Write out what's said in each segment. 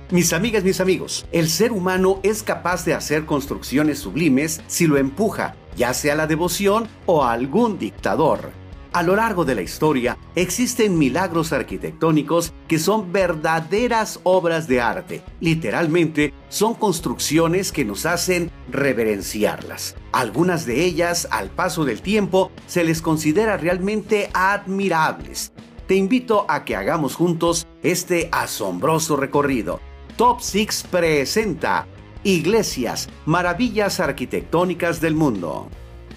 Mis amigas, mis amigos, el ser humano es capaz de hacer construcciones sublimes si lo empuja, ya sea la devoción o algún dictador. A lo largo de la historia existen milagros arquitectónicos que son verdaderas obras de arte. Literalmente, son construcciones que nos hacen reverenciarlas. Algunas de ellas, al paso del tiempo, se les considera realmente admirables. Te invito a que hagamos juntos este asombroso recorrido. Top 6 presenta Iglesias, maravillas arquitectónicas del mundo.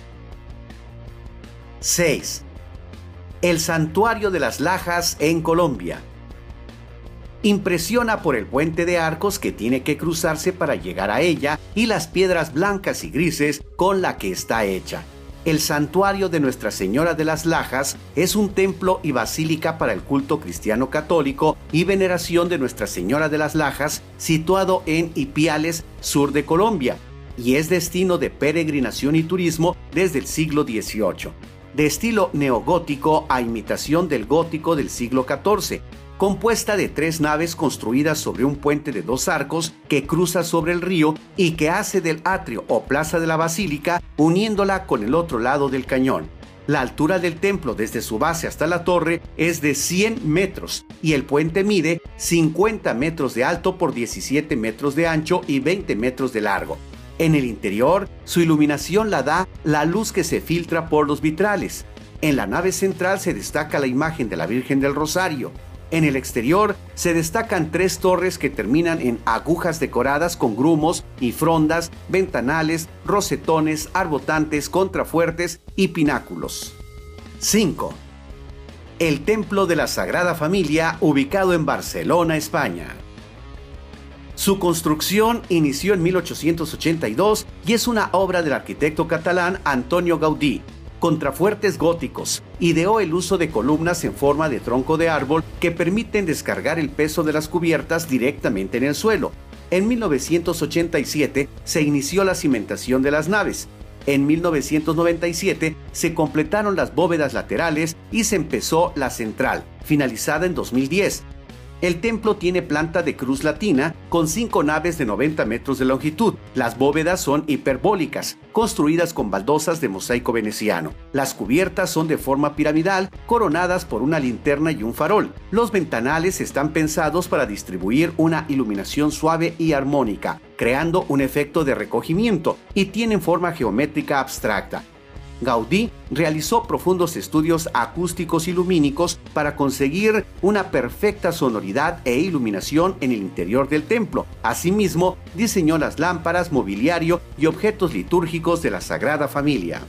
6. El Santuario de las Lajas en Colombia. Impresiona por el puente de arcos que tiene que cruzarse para llegar a ella y las piedras blancas y grises con la que está hecha. El Santuario de Nuestra Señora de las Lajas es un templo y basílica para el culto cristiano católico y veneración de Nuestra Señora de las Lajas, situado en Ipiales, sur de Colombia, y es destino de peregrinación y turismo desde el siglo XVIII. De estilo neogótico a imitación del gótico del siglo XIV, compuesta de 3 naves construidas sobre un puente de 2 arcos que cruza sobre el río y que hace del atrio o plaza de la basílica uniéndola con el otro lado del cañón. La altura del templo desde su base hasta la torre es de 100 metros y el puente mide 50 metros de alto por 17 metros de ancho y 20 metros de largo. En el interior, su iluminación la da la luz que se filtra por los vitrales. En la nave central se destaca la imagen de la Virgen del Rosario. En el exterior se destacan 3 torres que terminan en agujas decoradas con grumos y frondas, ventanales, rosetones, arbotantes, contrafuertes y pináculos. 5. El Templo de la Sagrada Familia, ubicado en Barcelona, España. Su construcción inició en 1882 y es una obra del arquitecto catalán Antonio Gaudí. Contrafuertes góticos, ideó el uso de columnas en forma de tronco de árbol que permiten descargar el peso de las cubiertas directamente en el suelo. En 1987 se inició la cimentación de las naves. En 1997 se completaron las bóvedas laterales y se empezó la central, finalizada en 2010. El templo tiene planta de cruz latina con 5 naves de 90 metros de longitud. Las bóvedas son hiperbólicas, construidas con baldosas de mosaico veneciano. Las cubiertas son de forma piramidal, coronadas por una linterna y un farol. Los ventanales están pensados para distribuir una iluminación suave y armónica, creando un efecto de recogimiento, y tienen forma geométrica abstracta. Gaudí realizó profundos estudios acústicos y lumínicos para conseguir una perfecta sonoridad e iluminación en el interior del templo. Asimismo, diseñó las lámparas, mobiliario y objetos litúrgicos de la Sagrada Familia.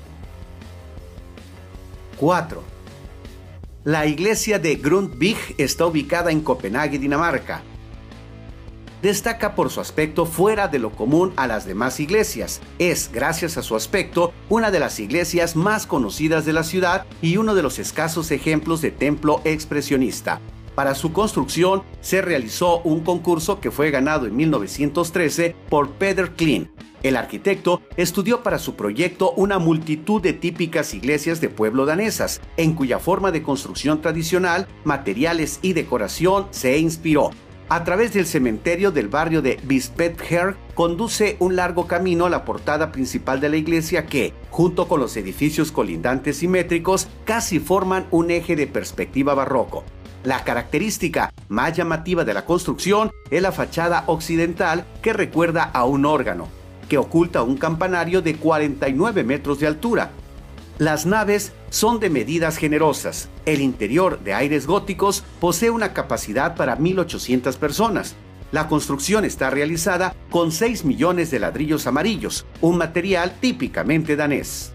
4. La iglesia de Grundtvig está ubicada en Copenhague, Dinamarca. Destaca por su aspecto fuera de lo común a las demás iglesias. Es, gracias a su aspecto, una de las iglesias más conocidas de la ciudad y uno de los escasos ejemplos de templo expresionista. Para su construcción se realizó un concurso que fue ganado en 1913 por Peder Kleen. El arquitecto estudió para su proyecto una multitud de típicas iglesias de pueblo danesas, en cuya forma de construcción tradicional, materiales y decoración se inspiró. A través del cementerio del barrio de Bispebjerg conduce un largo camino a la portada principal de la iglesia que, junto con los edificios colindantes simétricos, casi forman un eje de perspectiva barroco. La característica más llamativa de la construcción es la fachada occidental, que recuerda a un órgano, que oculta un campanario de 49 metros de altura. Las naves son de medidas generosas. El interior, de aires góticos, posee una capacidad para 1.800 personas. La construcción está realizada con 6 millones de ladrillos amarillos, un material típicamente danés.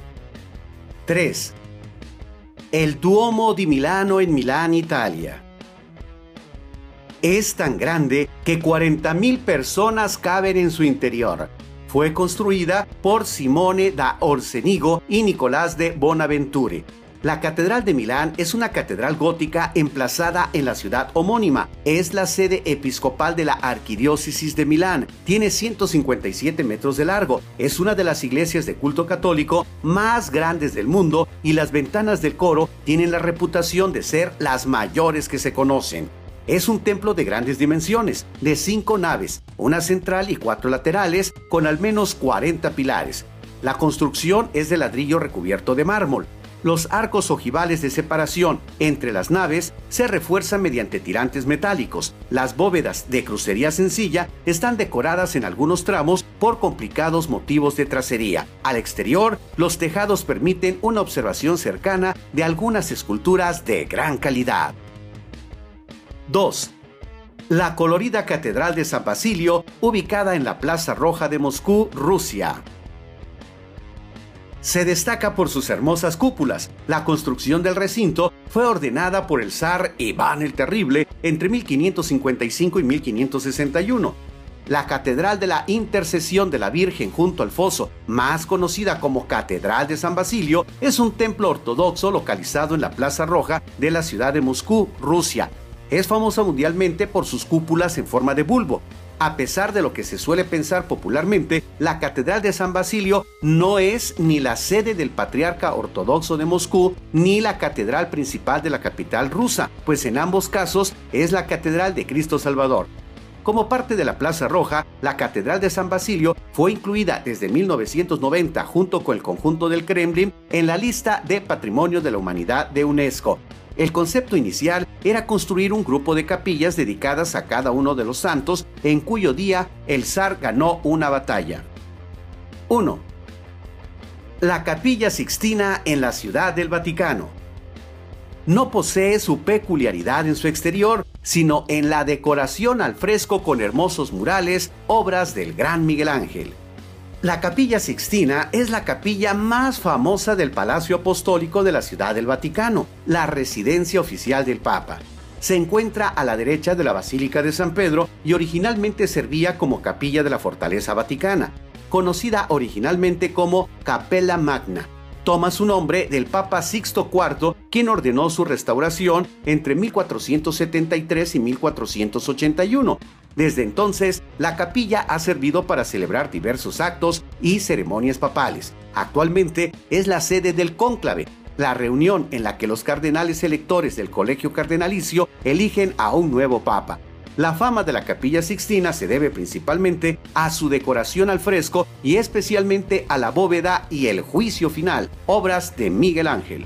3. El Duomo di Milano en Milán, Italia. Es tan grande que 40.000 personas caben en su interior. Fue construida por Simone da Orsenigo y Nicolás de Bonaventure. La Catedral de Milán es una catedral gótica emplazada en la ciudad homónima. Es la sede episcopal de la Arquidiócesis de Milán. Tiene 157 metros de largo. Es una de las iglesias de culto católico más grandes del mundo y las ventanas del coro tienen la reputación de ser las mayores que se conocen. Es un templo de grandes dimensiones, de 5 naves, una central y 4 laterales, con al menos 40 pilares. La construcción es de ladrillo recubierto de mármol. Los arcos ojivales de separación entre las naves se refuerzan mediante tirantes metálicos. Las bóvedas de crucería sencilla están decoradas en algunos tramos por complicados motivos de tracería. Al exterior, los tejados permiten una observación cercana de algunas esculturas de gran calidad. 2. La colorida Catedral de San Basilio, ubicada en la Plaza Roja de Moscú, Rusia. Se destaca por sus hermosas cúpulas. La construcción del recinto fue ordenada por el zar Iván el Terrible entre 1555 y 1561. La Catedral de la Intercesión de la Virgen junto al foso, más conocida como Catedral de San Basilio, es un templo ortodoxo localizado en la Plaza Roja de la ciudad de Moscú, Rusia. Es famosa mundialmente por sus cúpulas en forma de bulbo. A pesar de lo que se suele pensar popularmente, la Catedral de San Basilio no es ni la sede del Patriarca Ortodoxo de Moscú, ni la catedral principal de la capital rusa, pues en ambos casos es la Catedral de Cristo Salvador. Como parte de la Plaza Roja, la Catedral de San Basilio fue incluida desde 1990 junto con el conjunto del Kremlin en la lista de Patrimonio de la Humanidad de UNESCO. El concepto inicial era construir un grupo de capillas dedicadas a cada uno de los santos en cuyo día el zar ganó una batalla. 1. La Capilla Sixtina en la Ciudad del Vaticano. No posee su peculiaridad en su exterior, sino en la decoración al fresco con hermosos murales, obras del gran Miguel Ángel. La Capilla Sixtina es la capilla más famosa del Palacio Apostólico de la Ciudad del Vaticano, la residencia oficial del Papa. Se encuentra a la derecha de la Basílica de San Pedro y originalmente servía como capilla de la Fortaleza Vaticana, conocida originalmente como Capella Magna. Toma su nombre del Papa Sixto IV, quien ordenó su restauración entre 1473 y 1481. Desde entonces, la capilla ha servido para celebrar diversos actos y ceremonias papales. Actualmente es la sede del cónclave, la reunión en la que los cardenales electores del Colegio Cardenalicio eligen a un nuevo papa. La fama de la Capilla Sixtina se debe principalmente a su decoración al fresco y especialmente a la bóveda y el Juicio Final, obras de Miguel Ángel.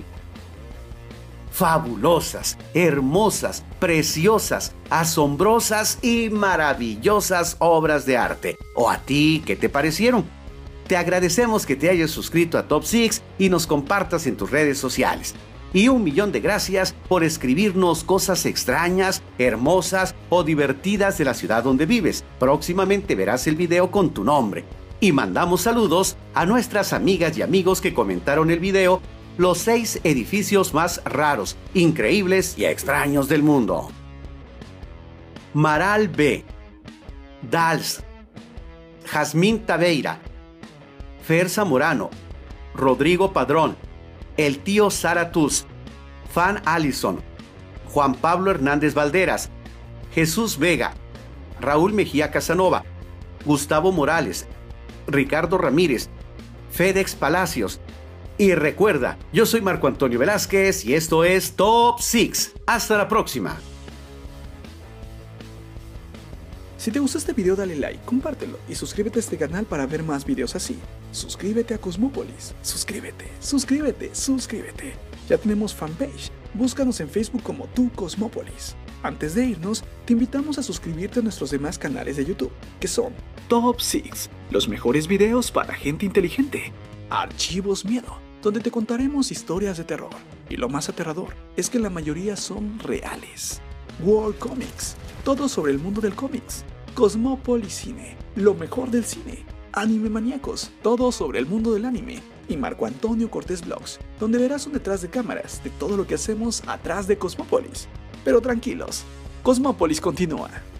Fabulosas, hermosas, preciosas, asombrosas y maravillosas obras de arte. ¿O a ti qué te parecieron? Te agradecemos que te hayas suscrito a Top 6 y nos compartas en tus redes sociales. Y 1.000.000 de gracias por escribirnos cosas extrañas, hermosas o divertidas de la ciudad donde vives. Próximamente verás el video con tu nombre. Y mandamos saludos a nuestras amigas y amigos que comentaron el video Los 6 edificios más raros, increíbles y extraños del mundo. Maral B. Dals. Jazmín Taveira. Fer Zamorano. Rodrigo Padrón. El tío Zaratus. Fan Allison. Juan Pablo Hernández Valderas. Jesús Vega. Raúl Mejía Casanova. Gustavo Morales. Ricardo Ramírez. Fedex Palacios. Y recuerda, yo soy Marco Antonio Velázquez y esto es Top 6. Hasta la próxima. Si te gustó este video dale like, compártelo y suscríbete a este canal para ver más videos así. Suscríbete a Cosmópolis. Suscríbete. Ya tenemos fanpage. Búscanos en Facebook como Tu Cosmópolis. Antes de irnos, te invitamos a suscribirte a nuestros demás canales de YouTube, que son Top 6, los mejores videos para gente inteligente. Archivos Miedo, donde te contaremos historias de terror. Y lo más aterrador es que la mayoría son reales. World Comics, todo sobre el mundo del cómics. Cosmópolis Cine, lo mejor del cine. Anime Maníacos, todo sobre el mundo del anime. Y Marco Antonio Cortés Vlogs, donde verás un detrás de cámaras de todo lo que hacemos atrás de Cosmópolis. Pero tranquilos, Cosmópolis continúa.